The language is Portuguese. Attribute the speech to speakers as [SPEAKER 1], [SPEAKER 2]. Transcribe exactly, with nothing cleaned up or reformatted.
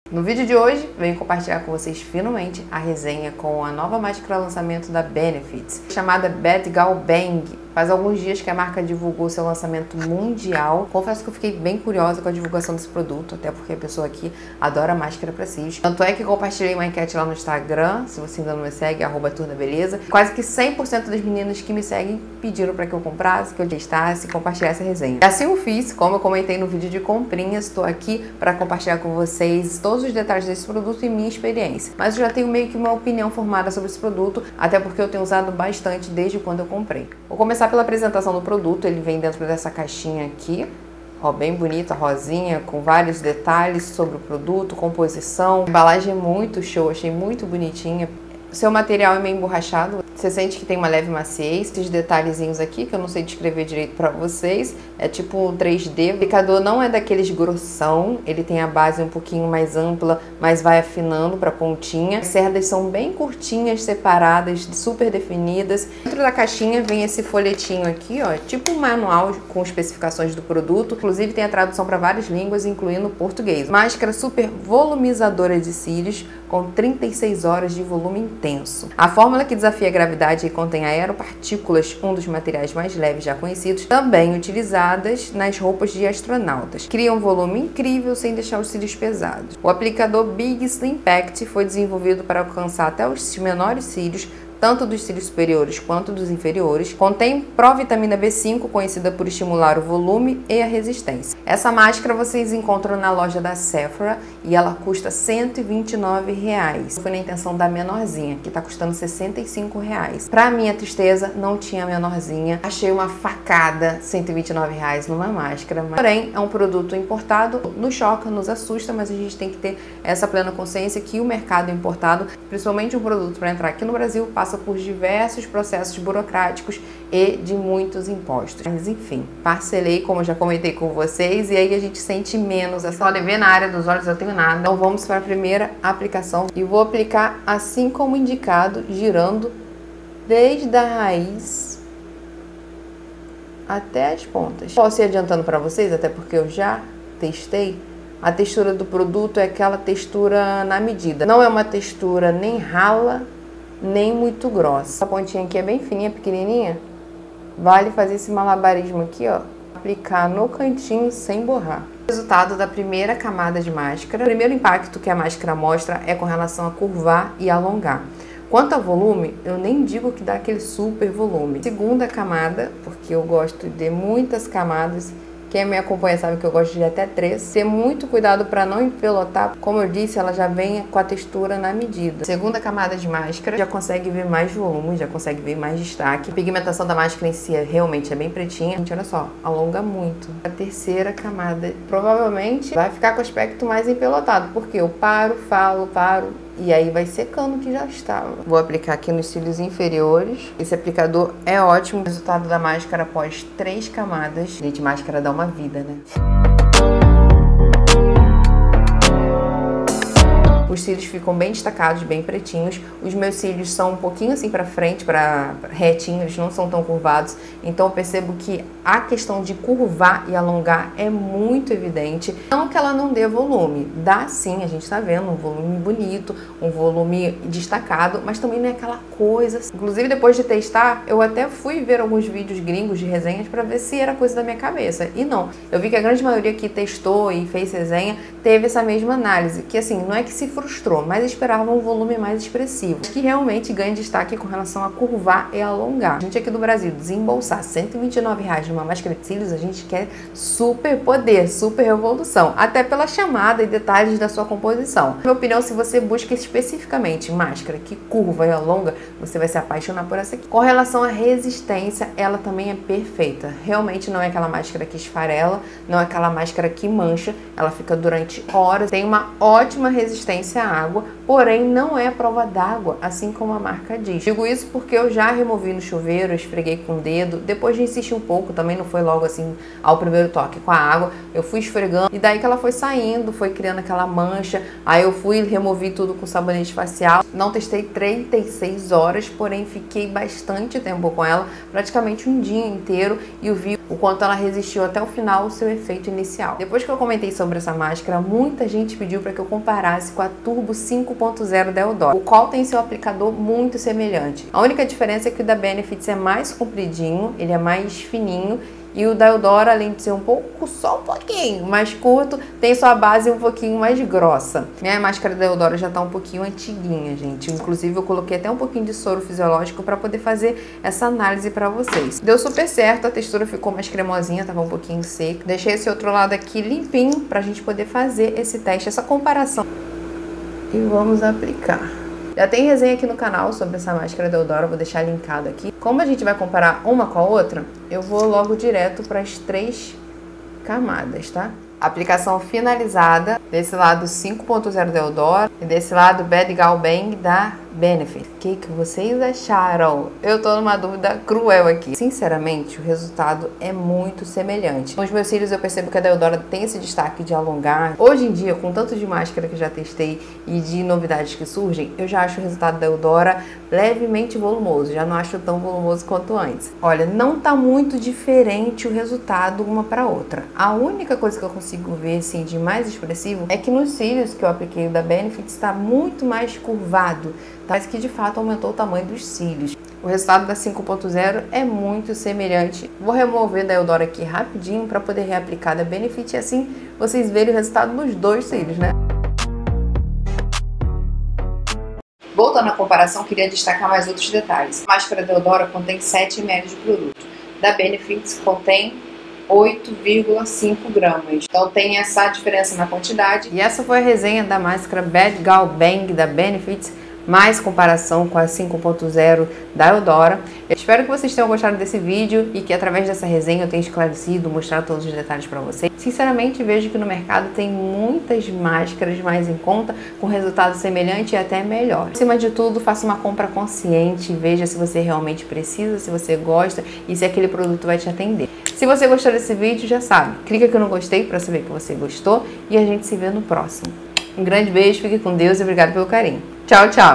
[SPEAKER 1] No vídeo de hoje, venho compartilhar com vocês finalmente a resenha com a nova máscara lançamento da Benefit, chamada Bad Gal Bang. Faz alguns dias que a marca divulgou seu lançamento mundial. Confesso que eu fiquei bem curiosa com a divulgação desse produto, até porque a pessoa aqui adora máscara pra cílios. Tanto é que compartilhei uma enquete lá no Instagram, se você ainda não me segue, arroba Tour da Beleza. Quase que cem por cento das meninas que me seguem pediram para que eu comprasse, que eu testasse e compartilhasse a resenha. E assim eu fiz, como eu comentei no vídeo de comprinhas, estou aqui para compartilhar com vocês todos os detalhes desse produto e minha experiência. Mas eu já tenho meio que uma opinião formada sobre esse produto, até porque eu tenho usado bastante desde quando eu comprei. Vou começar pela apresentação do produto. Ele vem dentro dessa caixinha aqui, ó, bem bonita, rosinha, com vários detalhes sobre o produto, composição. A embalagem é muito show, achei muito bonitinha. Seu material é meio emborrachado, você sente que tem uma leve maciez. Esses detalhezinhos aqui, que eu não sei descrever direito pra vocês, é tipo um três D. O aplicador não é daqueles grossão, ele tem a base um pouquinho mais ampla, mas vai afinando pra pontinha. As cerdas são bem curtinhas, separadas, super definidas. Dentro da caixinha vem esse folhetinho aqui, ó, tipo um manual com especificações do produto. Inclusive tem a tradução para várias línguas, incluindo português. Máscara super volumizadora de cílios, com trinta e seis horas de volume intenso. A fórmula que desafia a gravidade e contém aeropartículas, um dos materiais mais leves já conhecidos, também utilizadas nas roupas de astronautas. Cria um volume incrível sem deixar os cílios pesados. O aplicador Big Slim Pact foi desenvolvido para alcançar até os menores cílios, tanto dos cílios superiores quanto dos inferiores. Contém provitamina B cinco, conhecida por estimular o volume e a resistência. Essa máscara vocês encontram na loja da Sephora e ela custa cento e vinte e nove reais. Foi na intenção da menorzinha, que está custando sessenta e cinco reais. Para minha tristeza, não tinha menorzinha. Achei uma facada, cento e vinte e nove reais numa máscara. Mas, porém, é um produto importado, nos choca, nos assusta, mas a gente tem que ter essa plena consciência que o mercado importado, principalmente um produto para entrar aqui no Brasil, passa por diversos processos burocráticos e de muitos impostos. Mas enfim, parcelei, como eu já comentei com vocês, e aí a gente sente menos. Essa podem ver na área dos olhos eu tenho nada. Então vamos para a primeira aplicação e vou aplicar assim como indicado, girando desde a raiz até as pontas. Posso ir adiantando para vocês, até porque eu já testei. A textura do produto é aquela textura na medida. Não é uma textura nem rala, nem muito grossa. A pontinha aqui é bem fininha, pequenininha. Vale fazer esse malabarismo aqui, ó. Aplicar no cantinho sem borrar. Resultado da primeira camada de máscara. O primeiro impacto que a máscara mostra é com relação a curvar e alongar. Quanto a volume, eu nem digo que dá aquele super volume. Segunda camada, porque eu gosto de muitas camadas. Quem me acompanha sabe que eu gosto de até três. Ter muito cuidado para não empelotar. Como eu disse, ela já vem com a textura na medida. Segunda camada de máscara, já consegue ver mais volume, já consegue ver mais destaque. A pigmentação da máscara em si é, realmente é bem pretinha. Gente, olha só, alonga muito. A terceira camada provavelmente vai ficar com o aspecto mais empelotado, porque eu paro, falo, paro, e aí vai secando o que já estava. Vou aplicar aqui nos cílios inferiores. Esse aplicador é ótimo. O resultado da máscara após três camadas. Gente, máscara dá uma vida, né? Os cílios ficam bem destacados, bem pretinhos. Os meus cílios são um pouquinho assim pra frente, pra retinho, eles não são tão curvados. Então eu percebo que a questão de curvar e alongar é muito evidente. Não que ela não dê volume, dá sim, a gente tá vendo um volume bonito, um volume destacado, mas também não é aquela coisa. Inclusive depois de testar, eu até fui ver alguns vídeos gringos de resenhas pra ver se era coisa da minha cabeça. E não, eu vi que a grande maioria que testou e fez resenha teve essa mesma análise, que assim, não é que se frustrou, mas esperava um volume mais expressivo, que realmente ganha destaque com relação a curvar e alongar. A gente aqui do Brasil desembolsar cento e vinte e nove reais numa máscara de cílios, a gente quer super poder, super revolução, até pela chamada e detalhes da sua composição. Na minha opinião, se você busca especificamente máscara que curva e alonga, você vai se apaixonar por essa aqui. Com relação à resistência, ela também é perfeita. Realmente não é aquela máscara que esfarela, não é aquela máscara que mancha, ela fica durante horas, tem uma ótima resistência resistência à água, porém não é prova d'água, assim como a marca diz. Digo isso porque eu já removi no chuveiro, esfreguei com o dedo, depois de insistir um pouco, também não foi logo assim ao primeiro toque com a água, eu fui esfregando e daí que ela foi saindo, foi criando aquela mancha, aí eu fui removi tudo com sabonete facial. Não testei trinta e seis horas, porém fiquei bastante tempo com ela, praticamente um dia inteiro, e eu vi o quanto ela resistiu até o final o seu efeito inicial. Depois que eu comentei sobre essa máscara, muita gente pediu para que eu comparasse com a Turbo cinco ponto zero da Eudora, o qual tem seu aplicador muito semelhante. A única diferença é que o da Benefits é mais compridinho, ele é mais fininho, e o da Eudora, além de ser um pouco, só um pouquinho mais curto, tem sua base um pouquinho mais grossa. Minha máscara da Eudora já tá um pouquinho antiguinha, gente. Inclusive, eu coloquei até um pouquinho de soro fisiológico para poder fazer essa análise para vocês. Deu super certo, a textura ficou mais cremosinha, tava um pouquinho seca. Deixei esse outro lado aqui limpinho pra gente poder fazer esse teste, essa comparação. E vamos aplicar. Já tem resenha aqui no canal sobre essa máscara da Eudora, vou deixar linkado aqui. Como a gente vai comparar uma com a outra, eu vou logo direto para as três camadas, tá? Aplicação finalizada, desse lado cinco ponto zero da Eudora e desse lado Bad Gal Bang da Benefit. O que, que vocês acharam? Eu tô numa dúvida cruel aqui. Sinceramente, o resultado é muito semelhante. Com os meus cílios eu percebo que a da Eudora tem esse destaque de alongar. Hoje em dia, com tanto de máscara que eu já testei e de novidades que surgem, eu já acho o resultado da Eudora levemente volumoso. Já não acho tão volumoso quanto antes. Olha, não tá muito diferente o resultado uma para outra. A única coisa que eu consigo ver assim, de mais expressivo é que nos cílios que eu apliquei o da Benefit está muito mais curvado. Mas que de fato aumentou o tamanho dos cílios. O resultado da cinco ponto zero é muito semelhante. Vou remover da Eudora aqui rapidinho para poder reaplicar da Benefit e assim vocês verem o resultado nos dois cílios, né? Voltando à comparação, queria destacar mais outros detalhes. A máscara da Eudora contém sete mililitros de produto. Da Benefit contém oito vírgula cinco gramas. Então tem essa diferença na quantidade. E essa foi a resenha da máscara Bad Gal Bang da Benefit, mais comparação com a cinco ponto zero da Eudora. Eu espero que vocês tenham gostado desse vídeo e que através dessa resenha eu tenha esclarecido, mostrado todos os detalhes para vocês. Sinceramente, vejo que no mercado tem muitas máscaras mais em conta, com resultado semelhante e até melhor. Acima de tudo, faça uma compra consciente, veja se você realmente precisa, se você gosta e se aquele produto vai te atender. Se você gostou desse vídeo, já sabe, clica aqui no gostei para saber que você gostou e a gente se vê no próximo. Um grande beijo, fique com Deus e obrigado pelo carinho. Tchau, tchau!